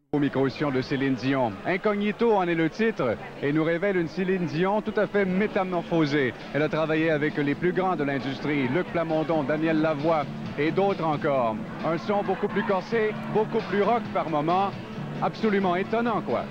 Au micro-sion de Céline Dion. Incognito en est le titre et nous révèle une Céline Dion tout à fait métamorphosée. Elle a travaillé avec les plus grands de l'industrie, Luc Plamondon, Daniel Lavoie et d'autres encore. Un son beaucoup plus corsé, beaucoup plus rock par moments. Absolument étonnant, quoi.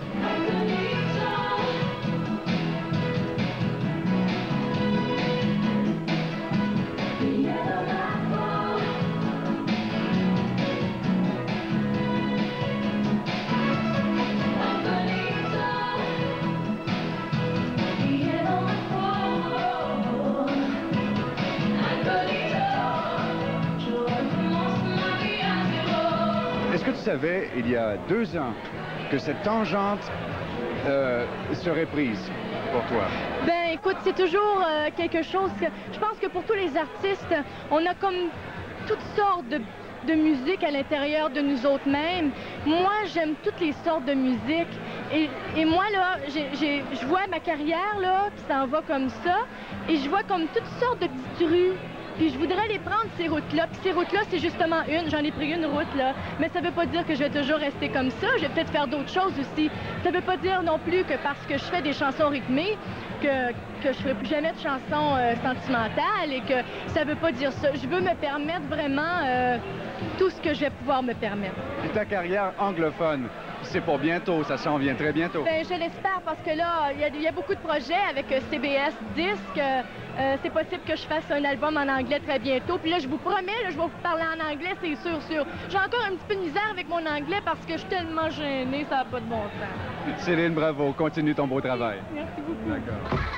Est-ce que tu savais, il y a 2 ans, que cette tangente serait prise pour toi? Ben, écoute, c'est toujours quelque chose que... Je pense que pour tous les artistes, on a comme toutes sortes de musique à l'intérieur de nous autres mêmes. Moi, j'aime toutes les sortes de musique. Et moi, là, je vois ma carrière, là, puis ça en va comme ça. Et je vois comme toutes sortes de petites rues. Puis je voudrais les prendre, ces routes-là. Puis ces routes-là, c'est justement une. J'en ai pris une route, là. Mais ça veut pas dire que je vais toujours rester comme ça. Je vais peut-être faire d'autres choses aussi. Ça veut pas dire non plus que parce que je fais des chansons rythmées, que je ferai plus jamais de chansons sentimentales et que ça veut pas dire ça. Je veux me permettre vraiment tout ce que je vais pouvoir me permettre. Et ta carrière anglophone, c'est pour bientôt, ça s'en vient très bientôt. Ben, je l'espère parce que là, il y a beaucoup de projets avec CBS Disques. C'est possible que je fasse un album en anglais très bientôt. Puis là, je vous promets, là, je vais vous parler en anglais, c'est sûr. J'ai encore un petit peu de misère avec mon anglais parce que je suis tellement gênée, ça n'a pas de bon sens. Céline, bravo. Continue ton beau travail. Merci beaucoup. D'accord.